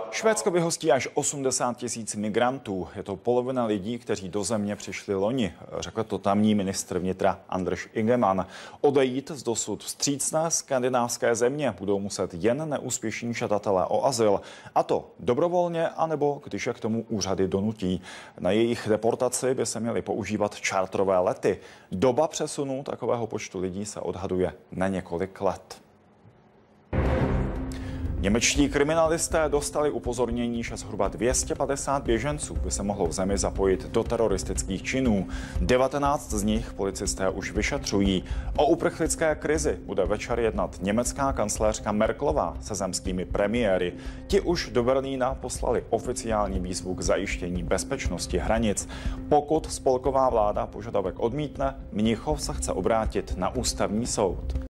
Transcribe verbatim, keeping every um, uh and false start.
Švédsko vyhostí až osmdesát tisíc migrantů. Je to polovina lidí, kteří do země přišli loni, řekl to tamní ministr vnitra Anders Ygeman. Odejít z dosud vstřícné skandinávské země budou muset jen neúspěšní žadatelé o azyl. A to dobrovolně, anebo když je k tomu úřady donutí. Na jejich deportaci by se měly používat čártrové lety. Doba přesunu takového počtu lidí se odhaduje na několik let. Němečtí kriminalisté dostali upozornění, že zhruba dvě stě padesát běženců by se mohlo v zemi zapojit do teroristických činů. devatenáct z nich policisté už vyšetřují. O uprchlické krizi bude večer jednat německá kancléřka Merkelová se zemskými premiéry. Ti už do Berlína poslali oficiální výzvu k zajištění bezpečnosti hranic. Pokud spolková vláda požadavek odmítne, Mnichov se chce obrátit na ústavní soud.